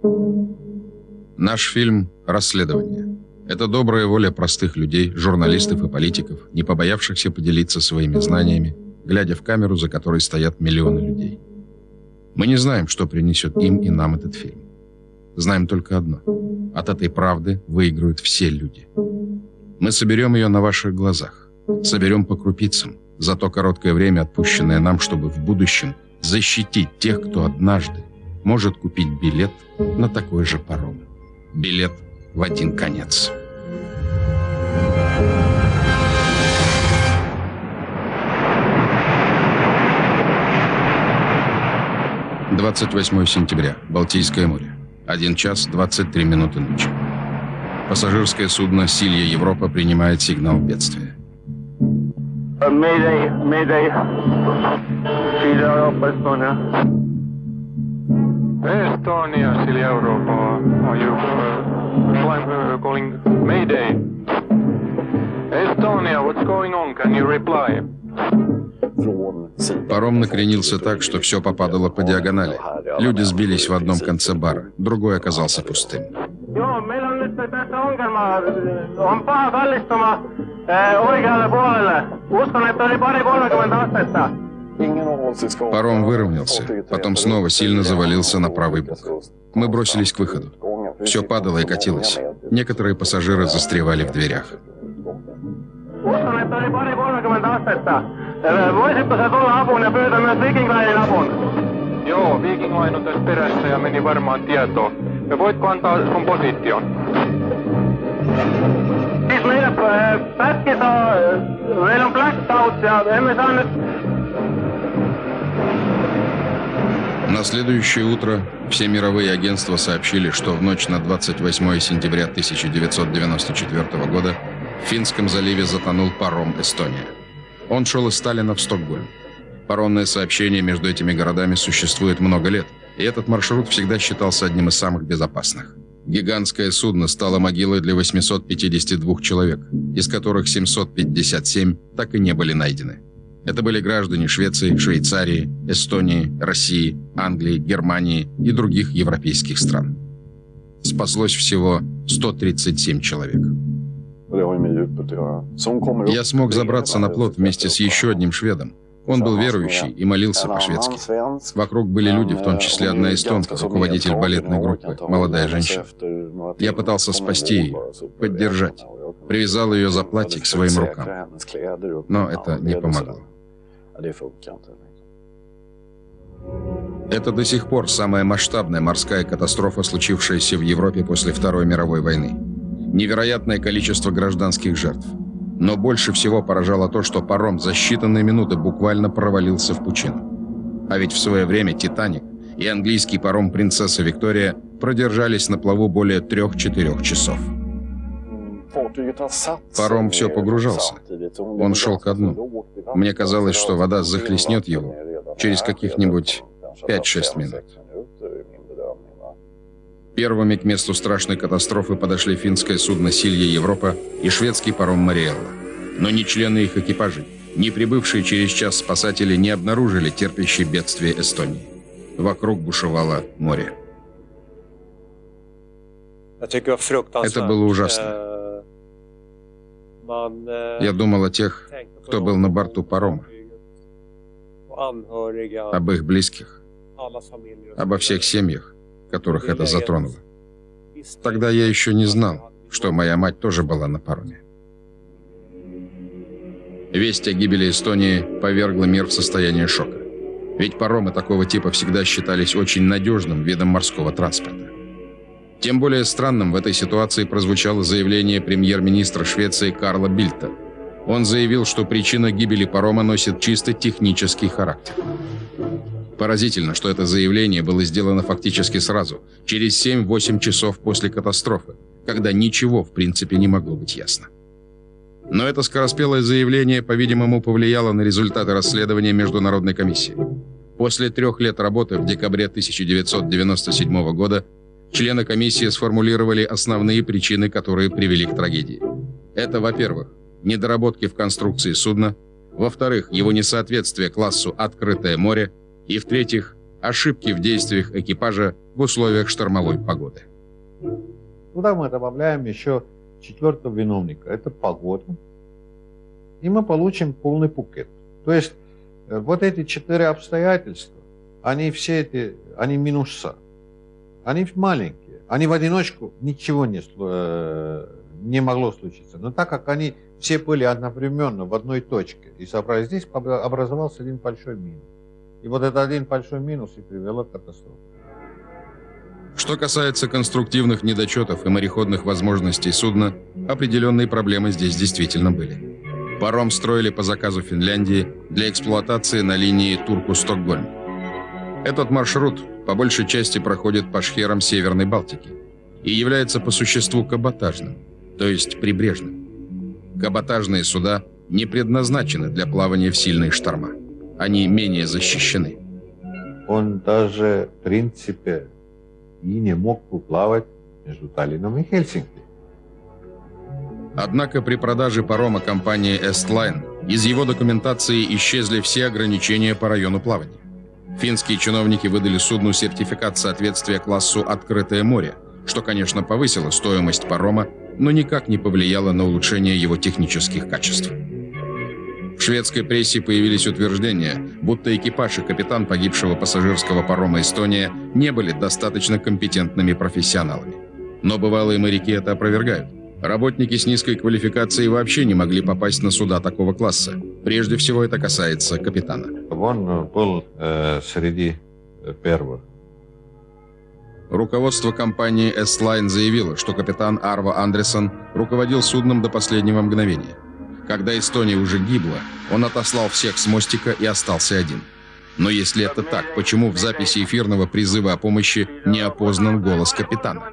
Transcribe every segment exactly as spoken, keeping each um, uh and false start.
Наш фильм «Расследование». Это добрая воля простых людей, журналистов и политиков, не побоявшихся поделиться своими знаниями, глядя в камеру, за которой стоят миллионы людей. Мы не знаем, что принесет им и нам этот фильм. Знаем только одно. От этой правды выиграют все люди. Мы соберем ее на ваших глазах. Соберем по крупицам за то короткое время, отпущенное нам, чтобы в будущем защитить тех, кто однажды может купить билет на такой же паром. Билет в один конец. двадцать восьмое сентября. Балтийское море. один час двадцать три минуты ночи. Пассажирское судно «Силья Европа» принимает сигнал бедствия. Mayday, Mayday. Силья Европа, Эстония. Estonia, Silja Europa, are you uh, flying, uh, calling Mayday? Estonia, what's going on? Can you reply? Паром накренился так, что все попадало по диагонали. Люди сбились в одном конце бара, другой оказался пустым. Паром выровнялся, потом снова сильно завалился на правый бок. Мы бросились к выходу. Все падало и катилось. Некоторые пассажиры застревали в дверях. Joo, Viking Line on tässä perässä ja meni varmaan tietoon. Ja voitko antaa sun position? Siis meidän pätki saa, meillä on blackout ja emme saa nyt... На следующее утро все мировые агентства сообщили, что в ночь на двадцать восьмое сентября тысяча девятьсот девяносто четвёртого года в Финском заливе затонул паром «Эстония». Он шел из Таллина в Стокгольм. Паромное сообщение между этими городами существует много лет, и этот маршрут всегда считался одним из самых безопасных. Гигантское судно стало могилой для восьмисот пятидесяти двух человек, из которых семьсот пятьдесят семь так и не были найдены. Это были граждане Швеции, Швейцарии, Эстонии, России, Англии, Германии и других европейских стран. Спаслось всего сто тридцать семь человек. Я смог забраться на плот вместе с еще одним шведом. Он был верующий и молился по-шведски. Вокруг были люди, в том числе одна эстонка, руководитель балетной группы, молодая женщина. Я пытался спасти ее, поддержать. Привязал ее за платье к своим рукам. Но это не помогло. Это до сих пор самая масштабная морская катастрофа, случившаяся в Европе после Второй мировой войны. Невероятное количество гражданских жертв. Но больше всего поражало то, что паром за считанные минуты буквально провалился в пучину. А ведь в свое время «Титаник» и английский паром «Принцесса Виктория» продержались на плаву более трех-четырех часов. Паром все погружался. Он шел ко дну. Мне казалось, что вода захлестнет его через каких-нибудь пять-шесть минут. Первыми к месту страшной катастрофы подошли финское судно «Силья Европа» и шведский паром «Мариэлла». Но ни члены их экипажей, ни прибывшие через час спасатели не обнаружили терпящей бедствие Эстонии. Вокруг бушевало море. Это было ужасно. Я думал о тех, кто был на борту парома, об их близких, обо всех семьях, которых это затронуло. Тогда я еще не знал, что моя мать тоже была на пароме. Весть о гибели Эстонии повергла мир в состояние шока. Ведь паромы такого типа всегда считались очень надежным видом морского транспорта. Тем более странным в этой ситуации прозвучало заявление премьер-министра Швеции Карла Бильта. Он заявил, что причина гибели парома носит чисто технический характер. Поразительно, что это заявление было сделано фактически сразу, через семь-восемь часов после катастрофы, когда ничего в принципе не могло быть ясно. Но это скороспелое заявление, по-видимому, повлияло на результаты расследования Международной комиссии. После трех лет работы в декабре тысяча девятьсот девяносто седьмого года члены комиссии сформулировали основные причины, которые привели к трагедии. Это, во-первых, недоработки в конструкции судна, во-вторых, его несоответствие классу «открытое море», и, в-третьих, ошибки в действиях экипажа в условиях штормовой погоды. Туда мы добавляем еще четвертого виновника. Это погода. И мы получим полный букет. То есть вот эти четыре обстоятельства, они все эти, они минуса. Они маленькие. Они в одиночку ничего не, не могло случиться. Но так как они все были одновременно в одной точке и собрались здесь, образовался один большой минус. И вот этот один большой минус и привел к катастрофе. Что касается конструктивных недочетов и мореходных возможностей судна, определенные проблемы здесь действительно были. Паром строили по заказу Финляндии для эксплуатации на линии Турку-Стокгольм. Этот маршрут по большей части проходит по шхерам Северной Балтики и является по существу каботажным, то есть прибрежным. Каботажные суда не предназначены для плавания в сильные шторма. Они менее защищены. Он даже, в принципе, и не мог плавать между Таллином и Хельсинки. Однако при продаже парома компании Estline из его документации исчезли все ограничения по району плавания. Финские чиновники выдали судну сертификат соответствия классу «Открытое море», что, конечно, повысило стоимость парома, но никак не повлияло на улучшение его технических качеств. В шведской прессе появились утверждения, будто экипаж и капитан погибшего пассажирского парома «Эстония» не были достаточно компетентными профессионалами. Но бывалые моряки это опровергают. Работники с низкой квалификацией вообще не могли попасть на суда такого класса. Прежде всего это касается капитана. Он был э, среди первых. Руководство компании Estline заявило, что капитан Арво Андерсон руководил судном до последнего мгновения. Когда Эстония уже гибла, он отослал всех с мостика и остался один. Но если это так, почему в записи эфирного призыва о помощи не опознан голос капитана?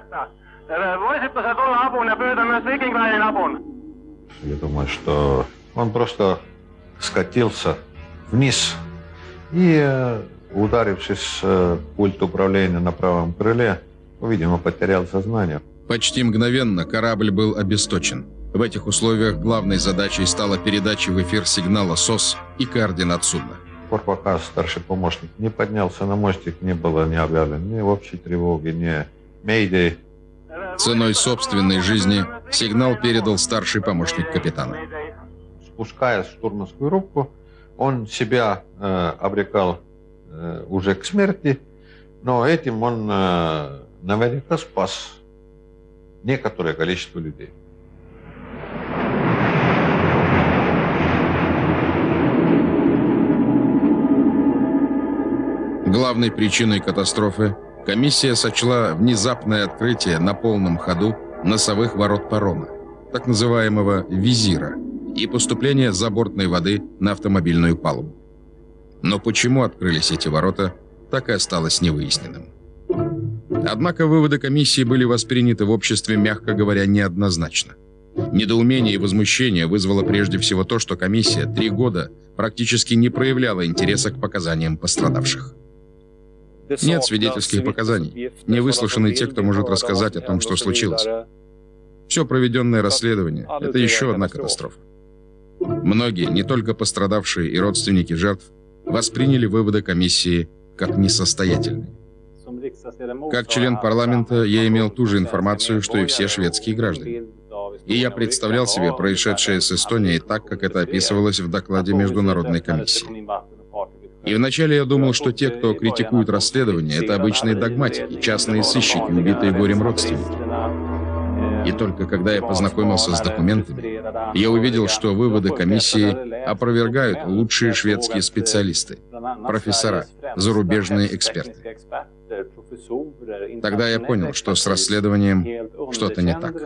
Я думаю, что он просто скатился вниз и, ударившись в пульт управления на правом крыле, видимо, потерял сознание. Почти мгновенно корабль был обесточен. В этих условиях главной задачей стала передача в эфир сигнала СОС и координат судна. Пока старший помощник не поднялся на мостик, не было ни объявлено ни общей тревоги, ни мейдей. Ценой собственной жизни сигнал передал старший помощник капитана. Спускаясь в штурманскую рубку, он себя э, обрекал э, уже к смерти, но этим он э, наверняка спас некоторое количество людей. Главной причиной катастрофы комиссия сочла внезапное открытие на полном ходу носовых ворот парома, так называемого визира, и поступление забортной воды на автомобильную палубу. Но почему открылись эти ворота, так и осталось невыясненным. Однако выводы комиссии были восприняты в обществе, мягко говоря, неоднозначно. Недоумение и возмущение вызвало прежде всего то, что комиссия три года практически не проявляла интереса к показаниям пострадавших. Нет свидетельских показаний, не выслушаны те, кто может рассказать о том, что случилось. Все проведенное расследование – это еще одна катастрофа. Многие, не только пострадавшие и родственники жертв, восприняли выводы комиссии как несостоятельные. Как член парламента я имел ту же информацию, что и все шведские граждане. И я представлял себе происшедшее с Эстонией так, как это описывалось в докладе Международной комиссии. И вначале я думал, что те, кто критикует расследование, это обычные догматики, частные сыщики, убитые горем родственники. И только когда я познакомился с документами, я увидел, что выводы комиссии опровергают лучшие шведские специалисты, профессора, зарубежные эксперты. Тогда я понял, что с расследованием что-то не так.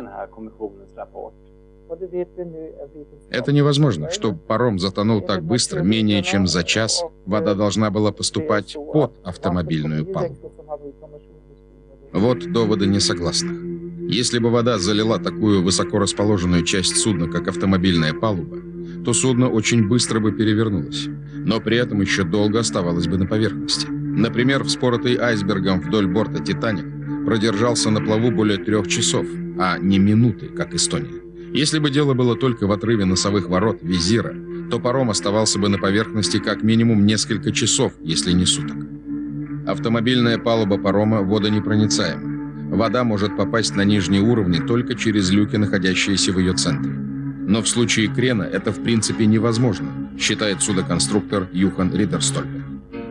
Это невозможно, чтобы паром затонул так быстро, менее чем за час вода должна была поступать под автомобильную палубу. Вот доводы несогласных. Если бы вода залила такую высоко расположенную часть судна, как автомобильная палуба, то судно очень быстро бы перевернулось, но при этом еще долго оставалось бы на поверхности. Например, вспоротый айсбергом вдоль борта «Титаник» продержался на плаву более трех часов, а не минуты, как «Эстония». Если бы дело было только в отрыве носовых ворот визира, то паром оставался бы на поверхности как минимум несколько часов, если не суток. Автомобильная палуба парома водонепроницаема. Вода может попасть на нижние уровни только через люки, находящиеся в ее центре. Но в случае крена это в принципе невозможно, считает судоконструктор Юхан Ридерстольпе.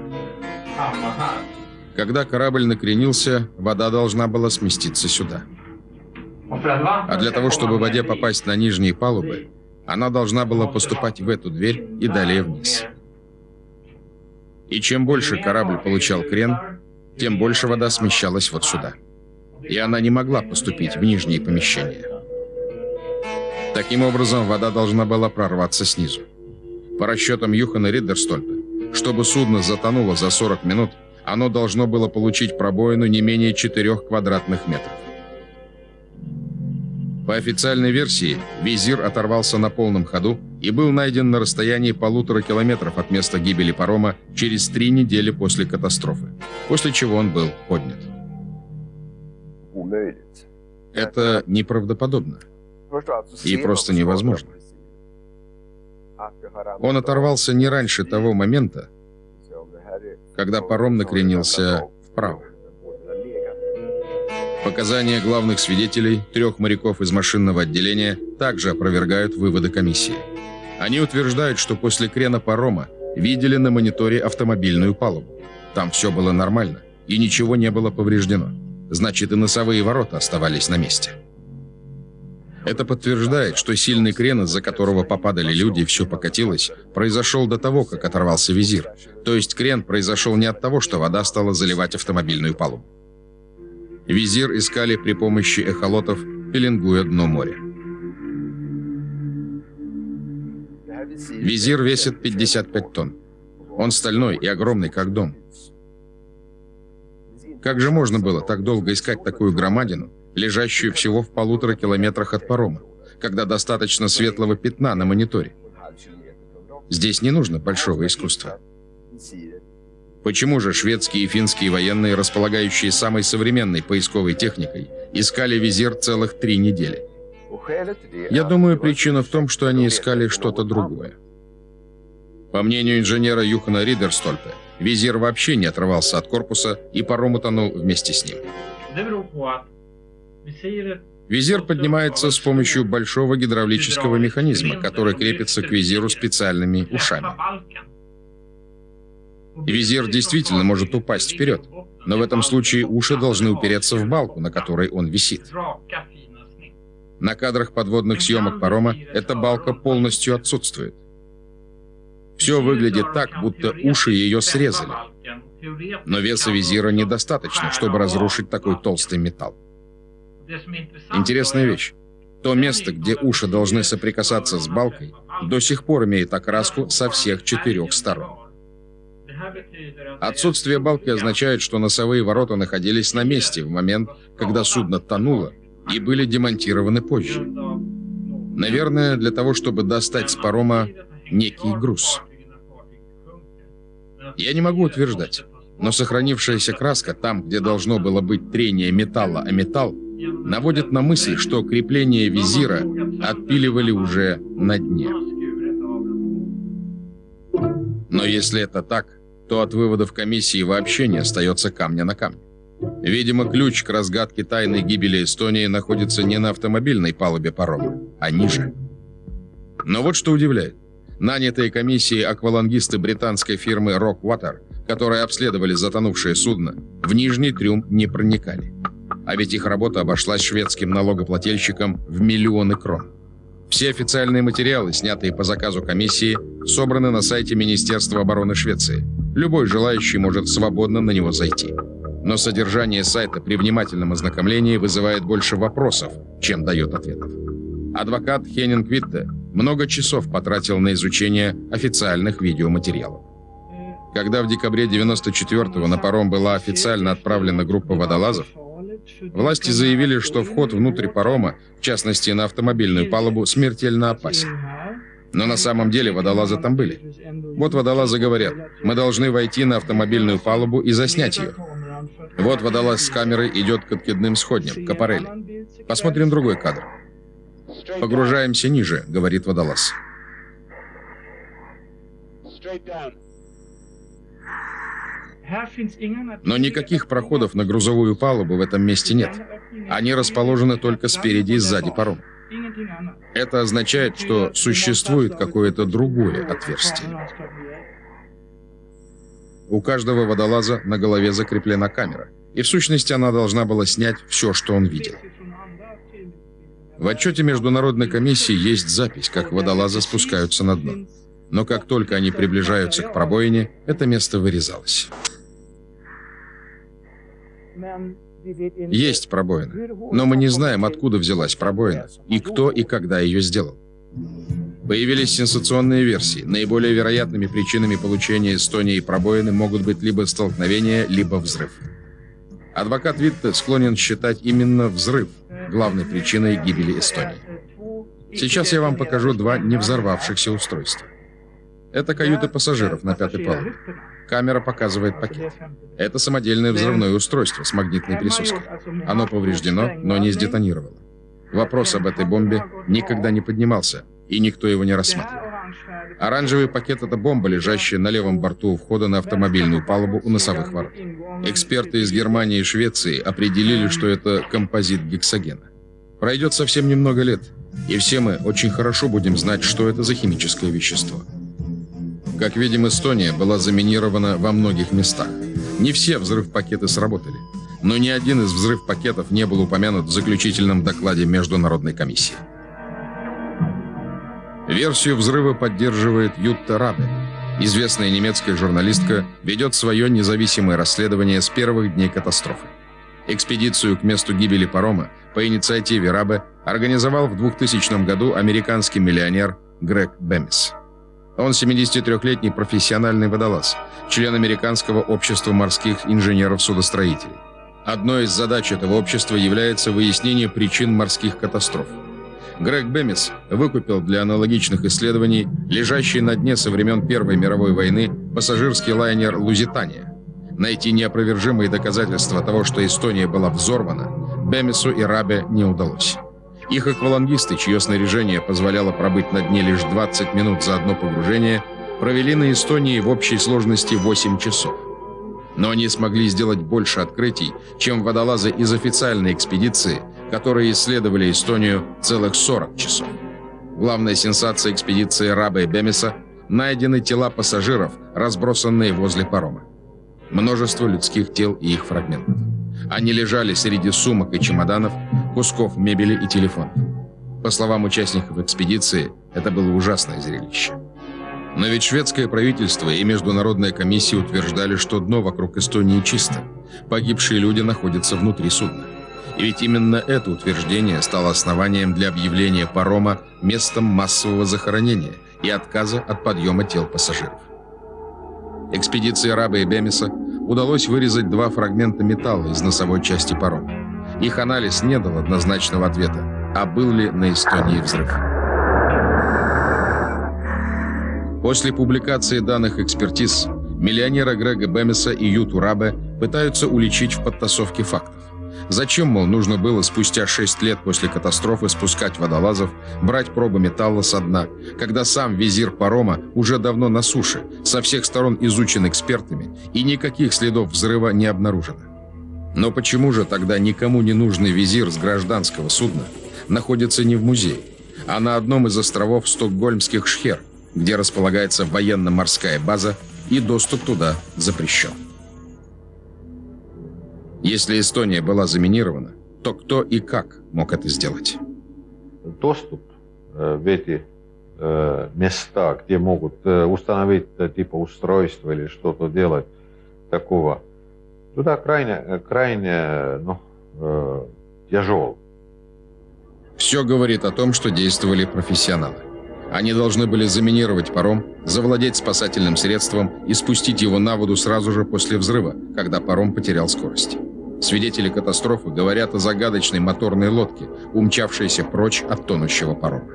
Когда корабль накренился, вода должна была сместиться сюда. А для того, чтобы в воде попасть на нижние палубы, она должна была поступать в эту дверь и далее вниз. И чем больше корабль получал крен, тем больше вода смещалась вот сюда. И она не могла поступить в нижние помещения. Таким образом, вода должна была прорваться снизу. По расчетам Юхана Ридерстольпе, чтобы судно затонуло за сорок минут, оно должно было получить пробоину не менее четырёх квадратных метров. По официальной версии, Визир оторвался на полном ходу и был найден на расстоянии полутора километров от места гибели парома через три недели после катастрофы, после чего он был поднят. Это неправдоподобно и просто невозможно. Он оторвался не раньше того момента, когда паром накренился вправо. Показания главных свидетелей, трех моряков из машинного отделения, также опровергают выводы комиссии. Они утверждают, что после крена парома видели на мониторе автомобильную палубу. Там все было нормально, и ничего не было повреждено. Значит, и носовые ворота оставались на месте. Это подтверждает, что сильный крен, из-за которого попадали люди и все покатилось, произошел до того, как оторвался Визир. То есть крен произошел не от того, что вода стала заливать автомобильную палубу. Визир искали при помощи эхолотов, пеленгуя дно моря. Визир весит пятьдесят пять тонн. Он стальной и огромный, как дом. Как же можно было так долго искать такую громадину, лежащую всего в полутора километрах от парома, когда достаточно светлого пятна на мониторе? Здесь не нужно большого искусства. Почему же шведские и финские военные, располагающие самой современной поисковой техникой, искали Визир целых три недели? Я думаю, причина в том, что они искали что-то другое. По мнению инженера Юхана Ридерстольпе, Визир вообще не отрывался от корпуса, и паром утонул вместе с ним. Визир поднимается с помощью большого гидравлического механизма, который крепится к визиру специальными ушами. Визир действительно может упасть вперед, но в этом случае уши должны упереться в балку, на которой он висит. На кадрах подводных съемок парома эта балка полностью отсутствует. Все выглядит так, будто уши ее срезали. Но веса визира недостаточно, чтобы разрушить такой толстый металл. Интересная вещь. То место, где уши должны соприкасаться с балкой, до сих пор имеет окраску со всех четырех сторон. Отсутствие балки означает, что носовые ворота находились на месте в момент, когда судно тонуло, и были демонтированы позже. Наверное, для того, чтобы достать с парома некий груз. Я не могу утверждать, но сохранившаяся краска там, где должно было быть трение металла о металл, наводит на мысль, что крепление визира отпиливали уже на дне. Но если это так, то от выводов комиссии вообще не остается камня на камне. Видимо, ключ к разгадке тайной гибели Эстонии находится не на автомобильной палубе парома, а ниже. Но вот что удивляет. Нанятые комиссией аквалангисты британской фирмы Rockwater, которые обследовали затонувшее судно, в нижний трюм не проникали. А ведь их работа обошлась шведским налогоплательщикам в миллионы крон. Все официальные материалы, снятые по заказу комиссии, собраны на сайте Министерства обороны Швеции. Любой желающий может свободно на него зайти. Но содержание сайта при внимательном ознакомлении вызывает больше вопросов, чем дает ответов. Адвокат Хеннинг Витте много часов потратил на изучение официальных видеоматериалов. Когда в декабре девяносто четвёртого на паром была официально отправлена группа водолазов, власти заявили, что вход внутрь парома, в частности на автомобильную палубу, смертельно опасен. Но на самом деле водолазы там были. Вот водолазы говорят: мы должны войти на автомобильную палубу и заснять ее. Вот водолаз с камерой идет к откидным сходням, к аппарели. Посмотрим другой кадр. Погружаемся ниже, говорит водолаз. Но никаких проходов на грузовую палубу в этом месте нет. Они расположены только спереди и сзади парома. Это означает, что существует какое-то другое отверстие. У каждого водолаза на голове закреплена камера, и в сущности она должна была снять все, что он видел. В отчете Международной комиссии есть запись, как водолазы спускаются на дно. Но как только они приближаются к пробоине, это место вырезалось. Есть пробоина, но мы не знаем, откуда взялась пробоина, и кто и когда ее сделал. Появились сенсационные версии. Наиболее вероятными причинами получения Эстонии пробоины могут быть либо столкновение, либо взрыв. Адвокат Витте склонен считать именно взрыв главной причиной гибели Эстонии. Сейчас я вам покажу два не взорвавшихся устройства. Это каюты пассажиров на пятой палубе. Камера показывает пакет. Это самодельное взрывное устройство с магнитной присоской. Оно повреждено, но не сдетонировало. Вопрос об этой бомбе никогда не поднимался, и никто его не рассматривал. Оранжевый пакет — это бомба, лежащая на левом борту у входа на автомобильную палубу у носовых ворот. Эксперты из Германии и Швеции определили, что это композит гексогена. Пройдет совсем немного лет, и все мы очень хорошо будем знать, что это за химическое вещество. Как видим, Эстония была заминирована во многих местах. Не все взрыв-пакеты сработали, но ни один из взрыв-пакетов не был упомянут в заключительном докладе Международной комиссии. Версию взрыва поддерживает Ютта Рабе. Известная немецкая журналистка ведет свое независимое расследование с первых дней катастрофы. Экспедицию к месту гибели парома по инициативе Рабе организовал в двухтысячном году американский миллионер Грег Бемис. Он семидесятитрёхлетний профессиональный водолаз, член Американского общества морских инженеров-судостроителей. Одной из задач этого общества является выяснение причин морских катастроф. Грег Бемис выкупил для аналогичных исследований лежащий на дне со времен Первой мировой войны пассажирский лайнер «Лузитания». Найти неопровержимые доказательства того, что Эстония была взорвана, Бемису и Рабе не удалось. Их аквалангисты, чье снаряжение позволяло пробыть на дне лишь двадцать минут за одно погружение, провели на Эстонии в общей сложности восемь часов. Но они смогли сделать больше открытий, чем водолазы из официальной экспедиции, которые исследовали Эстонию целых сорок часов. Главная сенсация экспедиции Рабе и Бемиса – найдены тела пассажиров, разбросанные возле парома. Множество людских тел и их фрагментов. Они лежали среди сумок и чемоданов, кусков мебели и телефонов. По словам участников экспедиции, это было ужасное зрелище. Но ведь шведское правительство и Международная комиссия утверждали, что дно вокруг Эстонии чисто. Погибшие люди находятся внутри судна. И ведь именно это утверждение стало основанием для объявления парома местом массового захоронения и отказа от подъема тел пассажиров. Экспедиции Рабе и Бемиса удалось вырезать два фрагмента металла из носовой части парома. Их анализ не дал однозначного ответа, а был ли на Эстонии взрыв. После публикации данных экспертиз миллионера Грега Бемиса и Юту Рабе пытаются уличить в подтасовке фактов. Зачем, мол, нужно было спустя шесть лет после катастрофы спускать водолазов, брать пробы металла со дна, когда сам визир парома уже давно на суше, со всех сторон изучен экспертами, и никаких следов взрыва не обнаружено? Но почему же тогда никому не нужный визир с гражданского судна находится не в музее, а на одном из островов стокгольмских Шхер, где располагается военно-морская база, и доступ туда запрещен? Если Эстония была заминирована, то кто и как мог это сделать? Доступ в эти места, где могут установить типа устройства или что-то делать такого, туда крайне, крайне ну, тяжел. Все говорит о том, что действовали профессионалы. Они должны были заминировать паром, завладеть спасательным средством и спустить его на воду сразу же после взрыва, когда паром потерял скорость. Свидетели катастрофы говорят о загадочной моторной лодке, умчавшейся прочь от тонущего парома.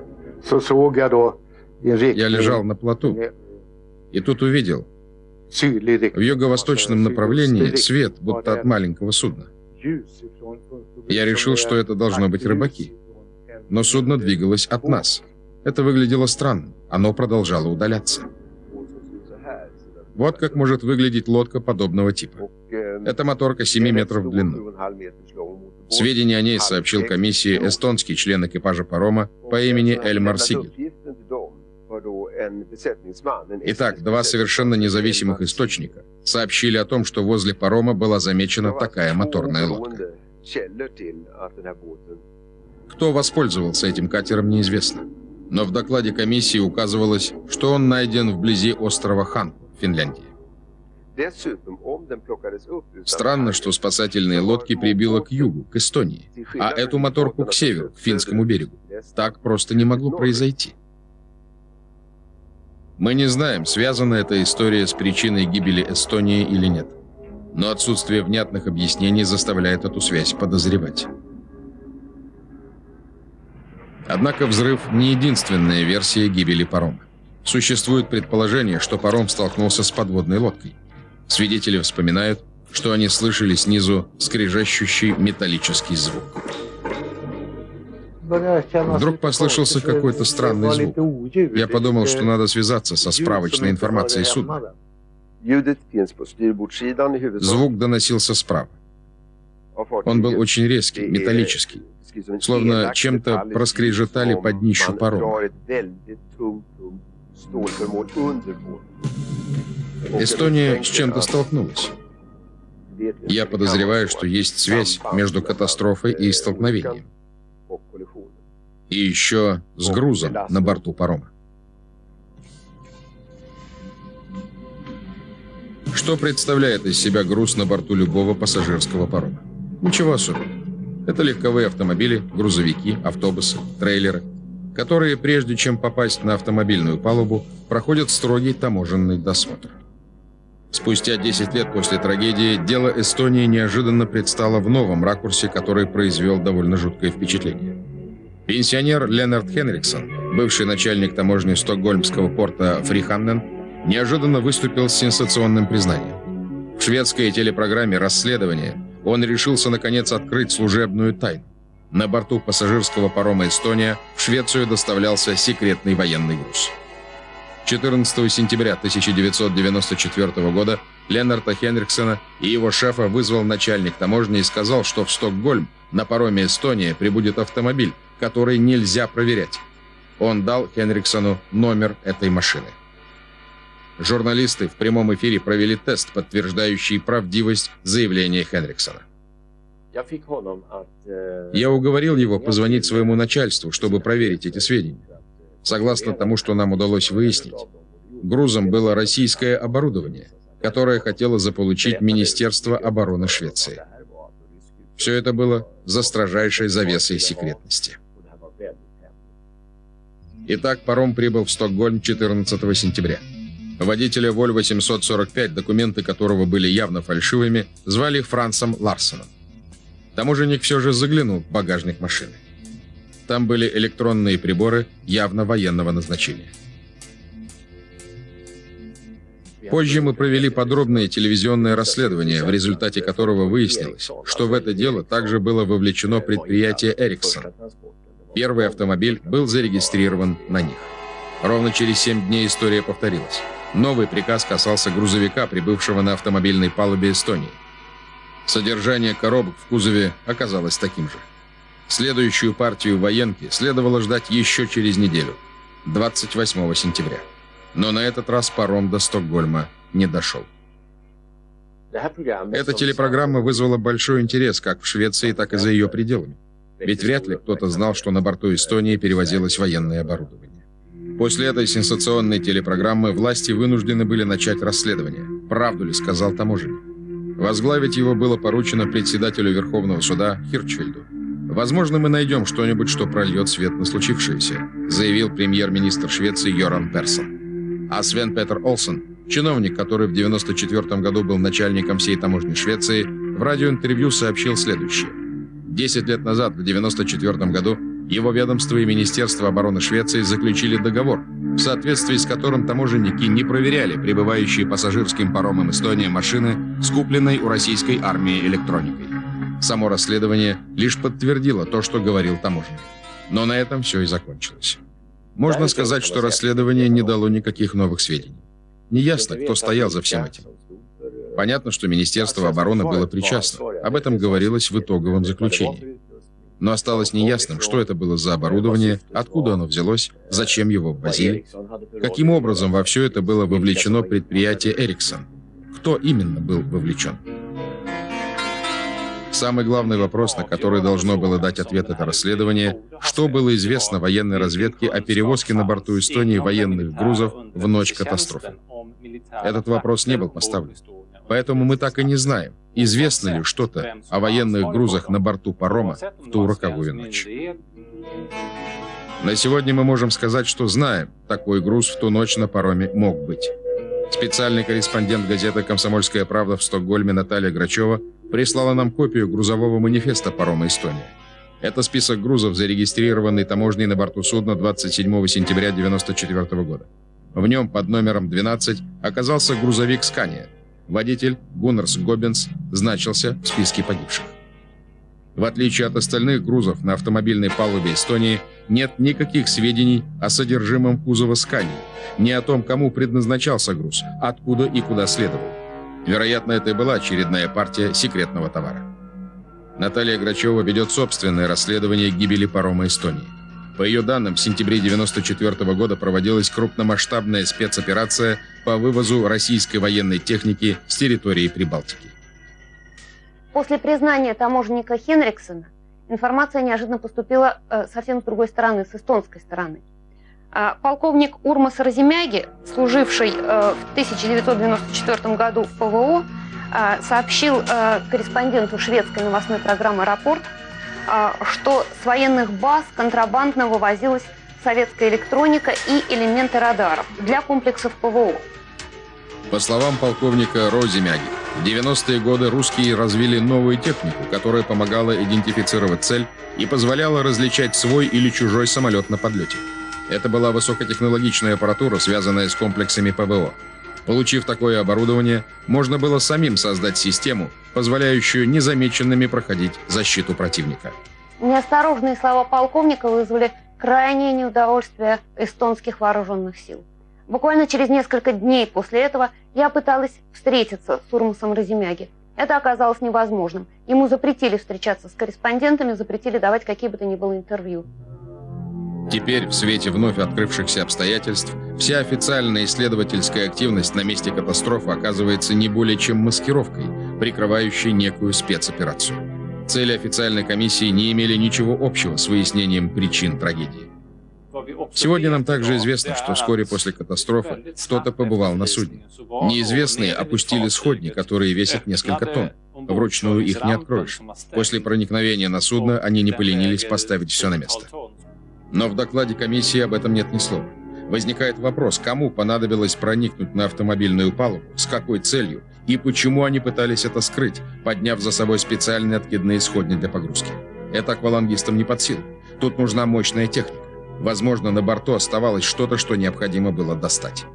Я лежал на плоту и тут увидел в юго-восточном направлении свет, будто от маленького судна. Я решил, что это должно быть рыбаки. Но судно двигалось от нас. Это выглядело странным. Оно продолжало удаляться. Вот как может выглядеть лодка подобного типа. Это моторка семи метров в длину. Сведения о ней сообщил комиссии эстонский член экипажа парома по имени Эльмар Сигель. Итак, два совершенно независимых источника сообщили о том, что возле парома была замечена такая моторная лодка. Кто воспользовался этим катером, неизвестно. Но в докладе комиссии указывалось, что он найден вблизи острова Ханку, в Финляндии. Странно, что спасательные лодки прибило к югу, к Эстонии, а эту моторку к северу, к финскому берегу. Так просто не могло произойти. Мы не знаем, связана эта история с причиной гибели Эстонии или нет. Но отсутствие внятных объяснений заставляет эту связь подозревать. Однако взрыв не единственная версия гибели парома. Существует предположение, что паром столкнулся с подводной лодкой. Свидетели вспоминают, что они слышали снизу скрежещущий металлический звук. Вдруг послышался какой-то странный звук. Я подумал, что надо связаться со справочной информацией судна. Звук доносился справа. Он был очень резкий, металлический, словно чем-то проскрежетали под днищу парома. Эстония с чем-то столкнулась. Я подозреваю, что есть связь между катастрофой и столкновением. И еще с грузом на борту парома. Что представляет из себя груз на борту любого пассажирского парома? Ничего особенного. Это легковые автомобили, грузовики, автобусы, трейлеры, которые, прежде чем попасть на автомобильную палубу, проходят строгий таможенный досмотр. Спустя десять лет после трагедии дело Эстонии неожиданно предстало в новом ракурсе, который произвел довольно жуткое впечатление. Пенсионер Леннард Хенриксон, бывший начальник таможни стокгольмского порта Фрихамнен, неожиданно выступил с сенсационным признанием. В шведской телепрограмме «Расследование» он решился, наконец, открыть служебную тайну. На борту пассажирского парома «Эстония» в Швецию доставлялся секретный военный груз. четырнадцатого сентября тысяча девятьсот девяносто четвёртого года Леннарда Хенриксона и его шефа вызвал начальник таможни и сказал, что в Стокгольм на пароме «Эстония» прибудет автомобиль, который нельзя проверять. Он дал Хенриксону номер этой машины. Журналисты в прямом эфире провели тест, подтверждающий правдивость заявления Хенриксона. Я уговорил его позвонить своему начальству, чтобы проверить эти сведения. Согласно тому, что нам удалось выяснить, грузом было российское оборудование, которое хотело заполучить Министерство обороны Швеции. Все это было за строжайшей завесой секретности. Итак, паром прибыл в Стокгольм четырнадцатого сентября. Водителя Вольво семьсот сорок пять, документы которого были явно фальшивыми, звали Франсом Ларсеном. Таможенник все же заглянул в багажник машины. Там были электронные приборы явно военного назначения. Позже мы провели подробное телевизионное расследование, в результате которого выяснилось, что в это дело также было вовлечено предприятие «Эриксон». Первый автомобиль был зарегистрирован на них. Ровно через семь дней история повторилась. Новый приказ касался грузовика, прибывшего на автомобильной палубе Эстонии. Содержание коробок в кузове оказалось таким же. Следующую партию военки следовало ждать еще через неделю, двадцать восьмого сентября. Но на этот раз паром до Стокгольма не дошел. Эта телепрограмма вызвала большой интерес как в Швеции, так и за ее пределами. Ведь вряд ли кто-то знал, что на борту Эстонии перевозилось военное оборудование. После этой сенсационной телепрограммы власти вынуждены были начать расследование. Правду ли сказал таможенник? Возглавить его было поручено председателю Верховного суда Хирчфельду. «Возможно, мы найдем что-нибудь, что прольет свет на случившееся», заявил премьер-министр Швеции Йоран Персон. А Свен Петер Олсен, чиновник, который в девяносто четвёртом году был начальником всей таможни Швеции, в радиоинтервью сообщил следующее. Десять лет назад, в девяносто четвёртом году, его ведомство и Министерство обороны Швеции заключили договор, в соответствии с которым таможенники не проверяли прибывающие пассажирским паромом «Эстония» машины, скупленной у российской армии электроникой. Само расследование лишь подтвердило то, что говорил таможенник. Но на этом все и закончилось. Можно сказать, что расследование не дало никаких новых сведений. Неясно, кто стоял за всем этим. Понятно, что Министерство обороны было причастно. Об этом говорилось в итоговом заключении. Но осталось неясным, что это было за оборудование, откуда оно взялось, зачем его ввозили, каким образом во все это было вовлечено предприятие Ericsson, кто именно был вовлечен. Самый главный вопрос, на который должно было дать ответ это расследование, что было известно военной разведке о перевозке на борту Эстонии военных грузов в ночь катастрофы. Этот вопрос не был поставлен. Поэтому мы так и не знаем, известно ли что-то о военных грузах на борту парома в ту роковую ночь. На сегодня мы можем сказать, что знаем, такой груз в ту ночь на пароме мог быть. Специальный корреспондент газеты «Комсомольская правда» в Стокгольме Наталья Грачева прислала нам копию грузового манифеста парома «Эстония». Это список грузов, зарегистрированный таможней на борту судна двадцать седьмого сентября девяносто четвёртого года. В нем под номером двенадцать оказался грузовик «Скания». Водитель Гуннарс Гоббенс значился в списке погибших. В отличие от остальных грузов на автомобильной палубе Эстонии, нет никаких сведений о содержимом кузова «Скании», ни о том, кому предназначался груз, откуда и куда следовал. Вероятно, это и была очередная партия секретного товара. Наталья Грачева ведет собственное расследование гибели парома «Эстонии». По ее данным, в сентябре девяносто четвёртого года проводилась крупномасштабная спецоперация по вывозу российской военной техники с территории Прибалтики. После признания таможенника Хенриксена информация неожиданно поступила э, совсем с другой стороны, с эстонской стороны. Э, полковник Урмас Разимяги, служивший э, в тысяча девятьсот девяносто четвёртом году в ПВО, э, сообщил э, корреспонденту шведской новостной программы «Рапорт», э, что с военных баз контрабандно вывозилась советская электроника и элементы радаров для комплексов ПВО. По словам полковника Розимяги, в девяностые годы русские развили новую технику, которая помогала идентифицировать цель и позволяла различать свой или чужой самолет на подлете. Это была высокотехнологичная аппаратура, связанная с комплексами ПВО. Получив такое оборудование, можно было самим создать систему, позволяющую незамеченными проходить защиту противника. Неосторожные слова полковника вызвали крайнее неудовольствие эстонских вооруженных сил. Буквально через несколько дней после этого я пыталась встретиться с Урмасом Разимяги. Это оказалось невозможным. Ему запретили встречаться с корреспондентами, запретили давать какие бы то ни было интервью. Теперь, в свете вновь открывшихся обстоятельств, вся официальная исследовательская активность на месте катастрофы оказывается не более чем маскировкой, прикрывающей некую спецоперацию. Цели официальной комиссии не имели ничего общего с выяснением причин трагедии. Сегодня нам также известно, что вскоре после катастрофы кто-то побывал на судне. Неизвестные опустили сходни, которые весят несколько тонн. Вручную их не откроешь. После проникновения на судно они не поленились поставить все на место. Но в докладе комиссии об этом нет ни слова. Возникает вопрос, кому понадобилось проникнуть на автомобильную палубу, с какой целью и почему они пытались это скрыть, подняв за собой специальные откидные сходни для погрузки. Это аквалангистам не под силу. Тут нужна мощная техника. Возможно, на борту оставалось что-то, что необходимо было достать.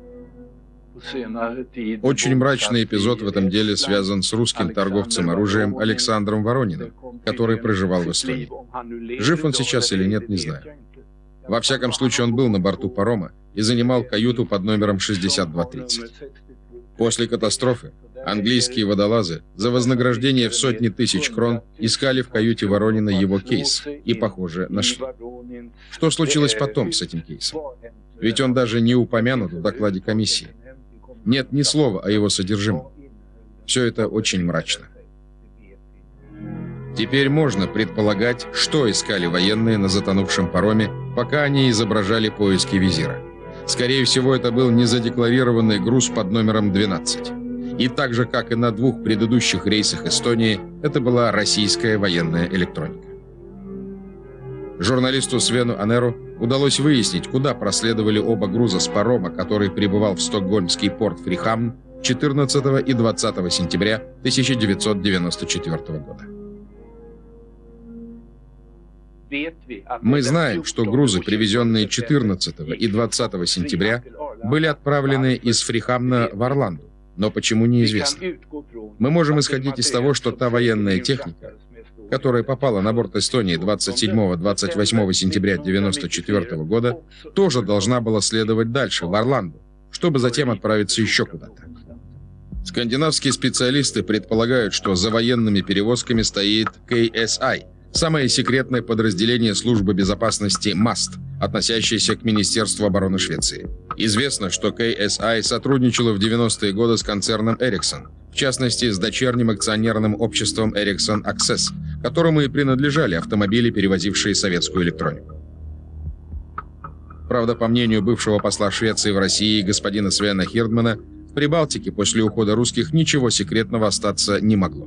Очень мрачный эпизод в этом деле связан с русским торговцем оружием Александром Ворониным, который проживал в Эстонии. Жив он сейчас или нет, не знаю. Во всяком случае, он был на борту парома и занимал каюту под номером шестьдесят два тридцать. После катастрофы английские водолазы за вознаграждение в сотни тысяч крон искали в каюте Воронина его кейс и, похоже, нашли. Что случилось потом с этим кейсом? Ведь он даже не упомянут в докладе комиссии. Нет ни слова о его содержимом. Все это очень мрачно. Теперь можно предполагать, что искали военные на затонувшем пароме, пока они изображали поиски визира. Скорее всего, это был незадекларированный груз под номером двенадцать. И так же, как и на двух предыдущих рейсах Эстонии, это была российская военная электроника. Журналисту Свену Анеру удалось выяснить, куда проследовали оба груза с парома, который прибывал в стокгольмский порт Фрихамн четырнадцатого и двадцатого сентября тысяча девятьсот девяносто четвёртого года. Мы знаем, что грузы, привезенные четырнадцатого и двадцатого сентября, были отправлены из Фрихамна в Орланду, но почему неизвестно. Мы можем исходить из того, что та военная техника, которая попала на борт Эстонии двадцать седьмого — двадцать восьмого сентября девяносто четвёртого года, тоже должна была следовать дальше, в Орланду, чтобы затем отправиться еще куда-то. Скандинавские специалисты предполагают, что за военными перевозками стоит кей эс ай, самое секретное подразделение службы безопасности МАСТ, относящееся к Министерству обороны Швеции. Известно, что кей эс ай сотрудничала в девяностые годы с концерном Ericsson, в частности, с дочерним акционерным обществом Ericsson Access, которому и принадлежали автомобили, перевозившие советскую электронику. Правда, по мнению бывшего посла Швеции в России господина Свена Хирдмана, в Прибалтике после ухода русских ничего секретного остаться не могло.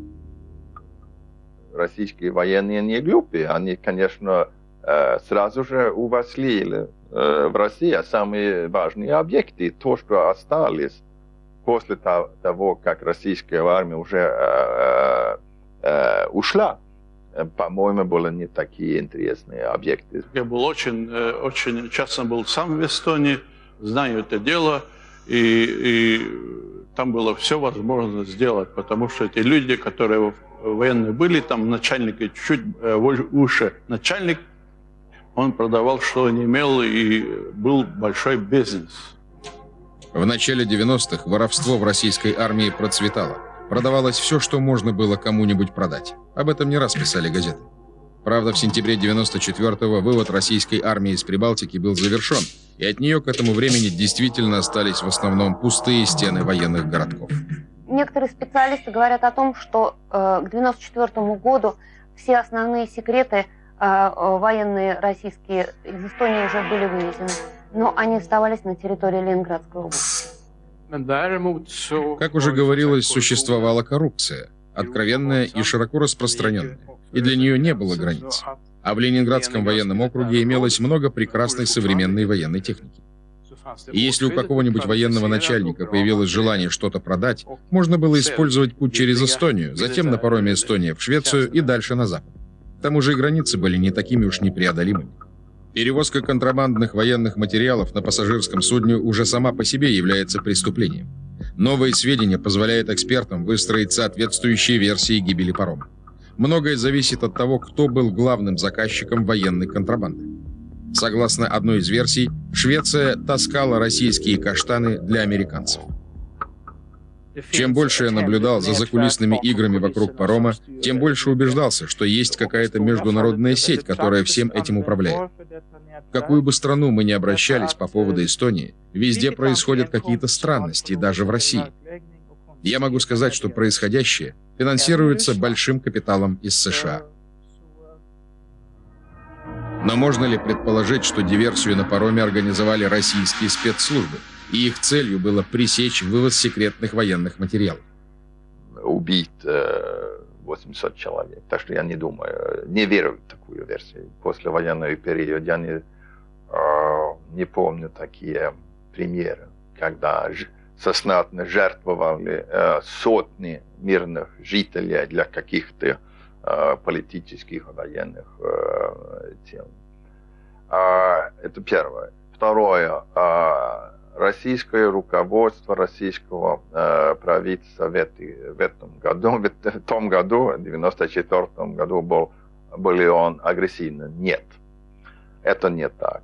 Российские военные не глупые. Они, конечно, сразу же увозили в Россию самые важные объекты. То, что осталось после того, как российская армия уже ушла, по-моему, были не такие интересные объекты. Я был очень, очень часто был сам в Эстонии, знаю это дело, и, и там было все возможно сделать, потому что эти люди, которые военные были, там начальник чуть-чуть выше начальник, он продавал, что не имел, и был большой бизнес. В начале девяностых воровство в российской армии процветало. Продавалось все, что можно было кому-нибудь продать. Об этом не раз писали газеты. Правда, в сентябре девяносто четвёртого вывод российской армии из Прибалтики был завершен, и от нее к этому времени действительно остались в основном пустые стены военных городков. Некоторые специалисты говорят о том, что э, к девяносто четвёртому году все основные секреты э, военные российские из Эстонии уже были вывезены, но они оставались на территории Ленинградской области. Как уже говорилось, существовала коррупция, откровенная и широко распространенная, и для нее не было границ. А в Ленинградском военном округе имелось много прекрасной современной военной техники. И если у какого-нибудь военного начальника появилось желание что-то продать, можно было использовать путь через Эстонию, затем на пароме Эстония в Швецию и дальше на запад. К тому же и границы были не такими уж непреодолимыми. Перевозка контрабандных военных материалов на пассажирском судне уже сама по себе является преступлением. Новые сведения позволяют экспертам выстроить соответствующие версии гибели парома. Многое зависит от того, кто был главным заказчиком военной контрабанды. Согласно одной из версий, Швеция таскала российские каштаны для американцев. Чем больше я наблюдал за закулисными играми вокруг парома, тем больше убеждался, что есть какая-то международная сеть, которая всем этим управляет. В какую бы страну мы ни обращались по поводу Эстонии, везде происходят какие-то странности, даже в России. Я могу сказать, что происходящее финансируется большим капиталом из США. Но можно ли предположить, что диверсию на пароме организовали российские спецслужбы, и их целью было пресечь вывоз секретных военных материалов? Убить э, восемьсот человек. Так что я не думаю, не верю в такую версию. После военного периода я не, э, не помню такие примеры, когда сознательно жертвовали э, сотни мирных жителей для каких-то э, политических, военных э, тем. Э, это первое. Второе. Э, Российское руководство российского э, правительства в, эти, в этом году, в том году, в девяносто четвёртом году, был, был ли он агрессивный? Нет. Это не так.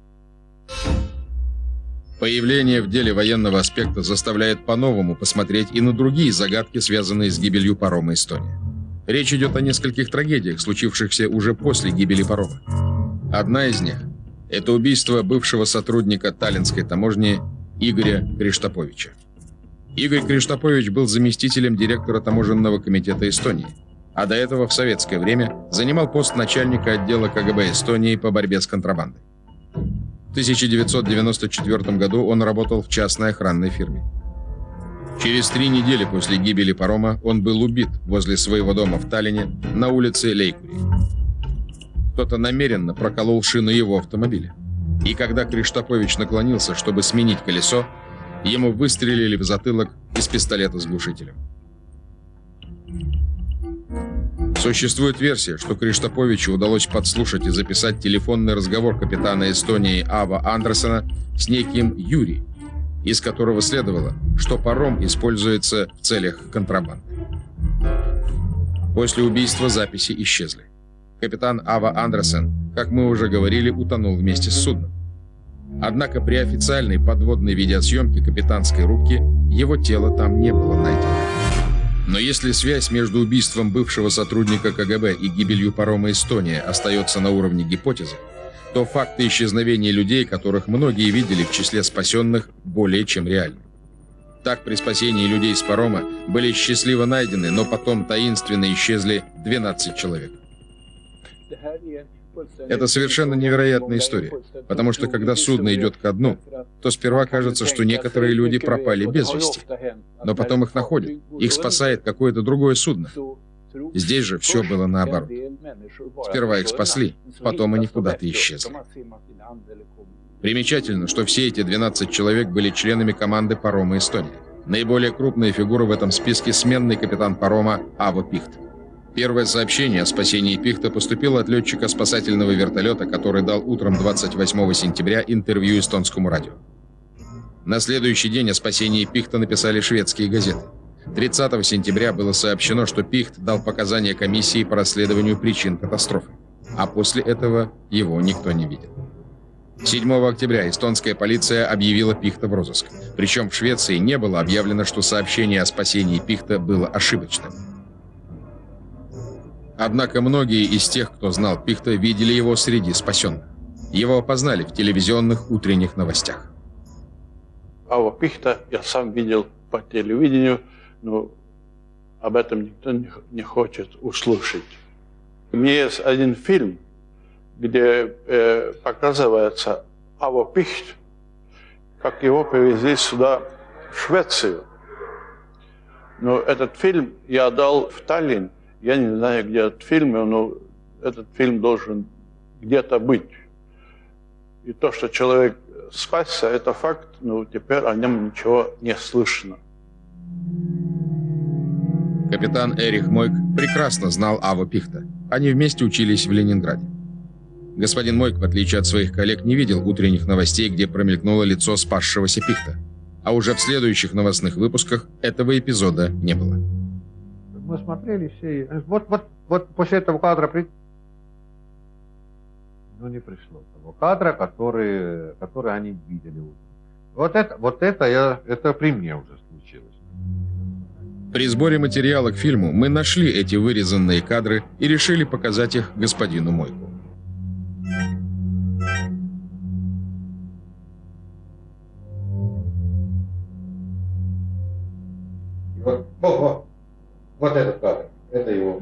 Появление в деле военного аспекта заставляет по-новому посмотреть и на другие загадки, связанные с гибелью парома «Эстония». Речь идет о нескольких трагедиях, случившихся уже после гибели парома. Одна из них – это убийство бывшего сотрудника Таллинской таможни Игоря Криштоповича. Игорь Криштопович был заместителем директора таможенного комитета Эстонии, а до этого в советское время занимал пост начальника отдела ка гэ бэ Эстонии по борьбе с контрабандой. В тысяча девятьсот девяносто четвёртом году он работал в частной охранной фирме. Через три недели после гибели парома он был убит возле своего дома в Таллине на улице Лейкури. Кто-то намеренно проколол шину его автомобиля. И когда Криштопович наклонился, чтобы сменить колесо, ему выстрелили в затылок из пистолета с глушителем. Существует версия, что Криштоповичу удалось подслушать и записать телефонный разговор капитана Эстонии Ава Андерсена с неким Юри, из которого следовало, что паром используется в целях контрабанды. После убийства записи исчезли. Капитан Ава Андерсен, как мы уже говорили, утонул вместе с судном. Однако при официальной подводной видеосъемке капитанской рубки его тело там не было найдено. Но если связь между убийством бывшего сотрудника КГБ и гибелью парома «Эстония» остается на уровне гипотезы, то факты исчезновения людей, которых многие видели в числе спасенных, более чем реальны. Так, при спасении людей с парома были счастливо найдены, но потом таинственно исчезли двенадцать человек. Это совершенно невероятная история, потому что когда судно идет ко дну, то сперва кажется, что некоторые люди пропали без вести, но потом их находят, их спасает какое-то другое судно. Здесь же все было наоборот. Сперва их спасли, потом они куда-то исчезли. Примечательно, что все эти двенадцать человек были членами команды парома «Эстония». Наиболее крупная фигура в этом списке — сменный капитан парома Аво Пихт. Первое сообщение о спасении Пихта поступило от летчика спасательного вертолета, который дал утром двадцать восьмого сентября интервью эстонскому радио. На следующий день о спасении Пихта написали шведские газеты. тридцатого сентября было сообщено, что Пихт дал показания комиссии по расследованию причин катастрофы, а после этого его никто не видел. седьмого октября эстонская полиция объявила Пихта в розыск. Причем в Швеции не было объявлено, что сообщение о спасении Пихта было ошибочным. Однако многие из тех, кто знал Пихта, видели его среди спасенных. Его опознали в телевизионных утренних новостях. Аво Пихта я сам видел по телевидению, но об этом никто не хочет услышать. У меня есть один фильм, где э, показывается Аво Пихт, как его привезли сюда, в Швецию. Но этот фильм я дал в Таллин. Я не знаю, где этот фильм, но этот фильм должен где-то быть. И то, что человек спасся, это факт, но теперь о нем ничего не слышно. Капитан Эрих Мойк прекрасно знал Аво Пихта. Они вместе учились в Ленинграде. Господин Мойк, в отличие от своих коллег, не видел утренних новостей, где промелькнуло лицо спасшегося Пихта. А уже в следующих новостных выпусках этого эпизода не было. Мы смотрели все... Вот, вот, вот после этого кадра... При... Ну, не пришло того кадра, который, который они видели. Вот это, вот это, я, это при мне уже случилось. При сборе материала к фильму мы нашли эти вырезанные кадры и решили показать их господину Мойку. Вот, вот, вот. Вот этот кадр, это его.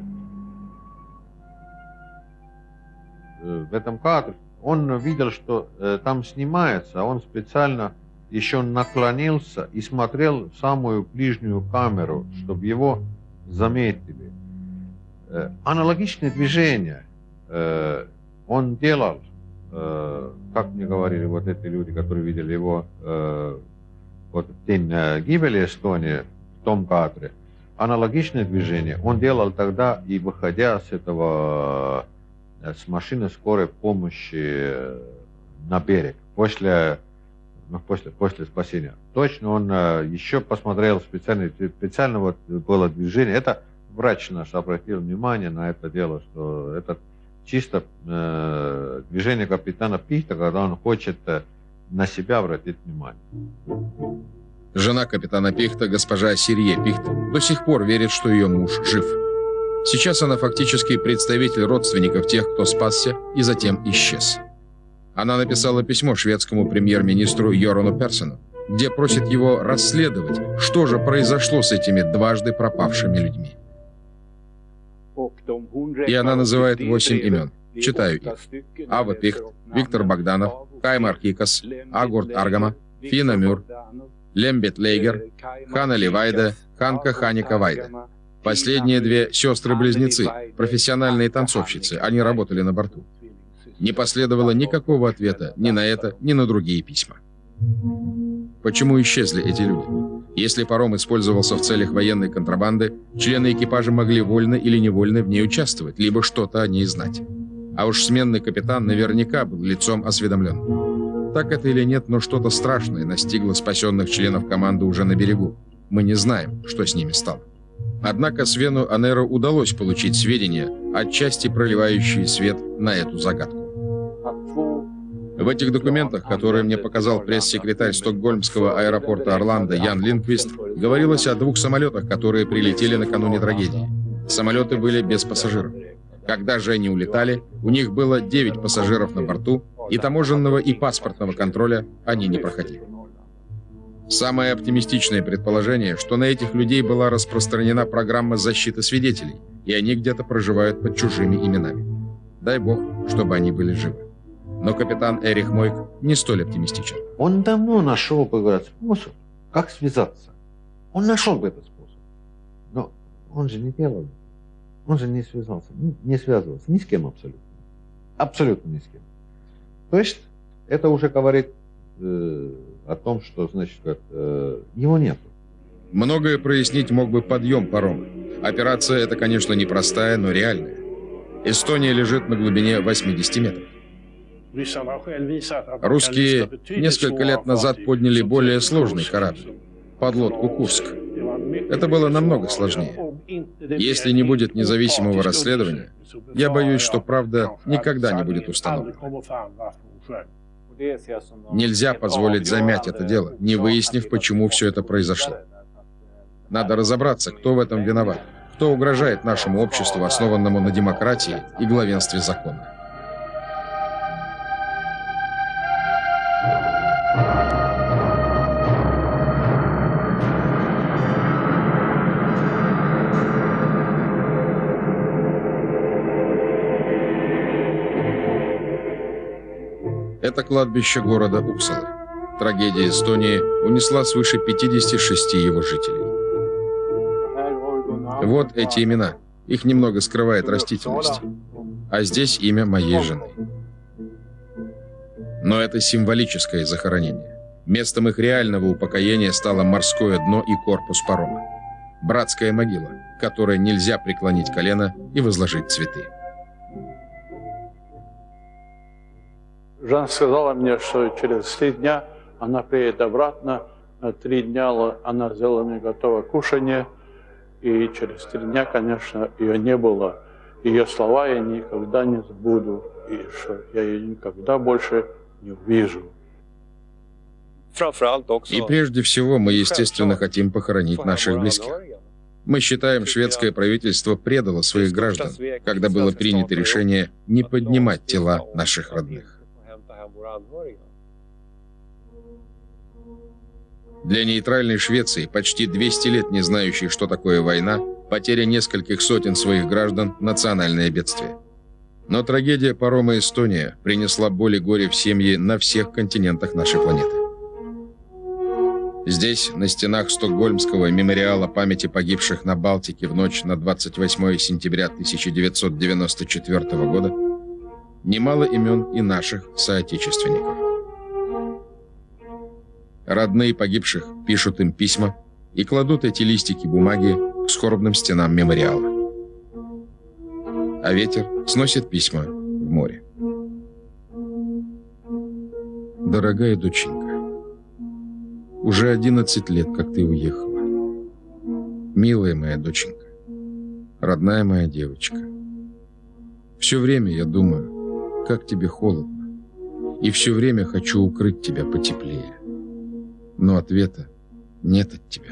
В этом кадре он видел, что э, там снимается, а он специально еще наклонился и смотрел в самую ближнюю камеру, чтобы его заметили. Э, аналогичные движения э, он делал, э, как мне говорили вот эти люди, которые видели его э, вот в день э, гибели Эстонии в том кадре. Аналогичное движение он делал тогда и выходя с этого, с машины скорой помощи на берег, после, ну, после, после спасения. Точно он еще посмотрел специально, специально вот было движение. Это врач наш обратил внимание на это дело, что это чисто э, движение капитана Пихта, когда он хочет на себя обратить внимание. Жена капитана Пихта, госпожа Сирье Пихт, до сих пор верит, что ее муж жив. Сейчас она фактически представитель родственников тех, кто спасся и затем исчез. Она написала письмо шведскому премьер-министру Йорану Персону, где просит его расследовать, что же произошло с этими дважды пропавшими людьми. И она называет восемь имен. Читаю их. Аво Пихт, Виктор Богданов, Каймар Хикас, Агурт Аргама, Фина Мюр, Лембет Лейгер, Хана Ливайда, Ханка Ханика Вайда. Последние две сестры-близнецы, профессиональные танцовщицы, они работали на борту. Не последовало никакого ответа ни на это, ни на другие письма. Почему исчезли эти люди? Если паром использовался в целях военной контрабанды, члены экипажа могли вольно или невольно в ней участвовать, либо что-то о ней знать. А уж сменный капитан наверняка был лицом осведомленным. Так это или нет, но что-то страшное настигло спасенных членов команды уже на берегу. Мы не знаем, что с ними стало. Однако Свену Анеро удалось получить сведения, отчасти проливающие свет на эту загадку. В этих документах, которые мне показал пресс-секретарь стокгольмского аэропорта Орландо Ян Линдквист, говорилось о двух самолетах, которые прилетели накануне трагедии. Самолеты были без пассажиров. Когда же они улетали, у них было девять пассажиров на борту, и таможенного и паспортного контроля они не проходили. Самое оптимистичное предположение, что на этих людей была распространена программа защиты свидетелей, и они где-то проживают под чужими именами. Дай бог, чтобы они были живы. Но капитан Эрих Мойк не столь оптимистичен. Он давно нашел бы этот способ, как связаться. Он нашел бы этот способ. Но он же не делал. Он же не связался, не связывался ни с кем абсолютно. Абсолютно ни с кем. То есть это уже говорит э, о том, что, значит, э, его нету. Многое прояснить мог бы подъем парома. Операция эта, конечно, непростая, но реальная. Эстония лежит на глубине восьмидесяти метров. Русские несколько лет назад подняли более сложный корабль – подлодку «Курск». Это было намного сложнее. Если не будет независимого расследования, я боюсь, что правда никогда не будет установлена. Нельзя позволить замять это дело, не выяснив, почему все это произошло. Надо разобраться, кто в этом виноват, кто угрожает нашему обществу, основанному на демократии и главенстве закона. Это кладбище города Упсалы. Трагедия Эстонии унесла свыше пятидесяти шести его жителей. Вот эти имена. Их немного скрывает растительность. А здесь имя моей жены. Но это символическое захоронение. Местом их реального упокоения стало морское дно и корпус парома. Братская могила, которой нельзя преклонить колено и возложить цветы. Жан сказала мне, что через три дня она приедет обратно. На три дня она сделала мне готовое кушанье. И через три дня, конечно, ее не было. Ее слова я никогда не забуду. И что я ее никогда больше не увижу. И прежде всего мы, естественно, хотим похоронить наших близких. Мы считаем, шведское правительство предало своих граждан, когда было принято решение не поднимать тела наших родных. Для нейтральной Швеции, почти двести лет не знающей, что такое война, потеря нескольких сотен своих граждан – национальное бедствие. Но трагедия парома «Эстония» принесла боль и горе в семьи на всех континентах нашей планеты. Здесь, на стенах Стокгольмского мемориала памяти погибших на Балтике в ночь на двадцать восьмое сентября тысяча девятьсот девяносто четвёртого года, немало имен и наших соотечественников. Родные погибших пишут им письма и кладут эти листики бумаги к скорбным стенам мемориала. А ветер сносит письма в море. Дорогая доченька, уже одиннадцать лет, как ты уехала. Милая моя доченька, родная моя девочка. Все время я думаю, как тебе холодно, и все время хочу укрыть тебя потеплее. Но ответа нет от тебя.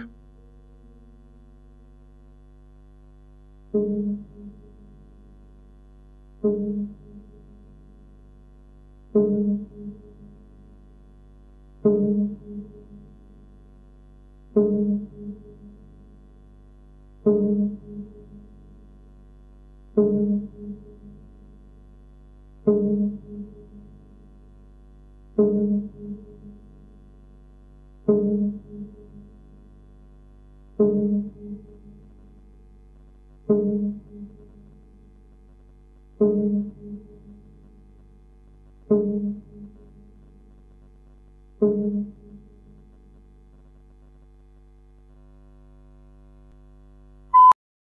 Thank you.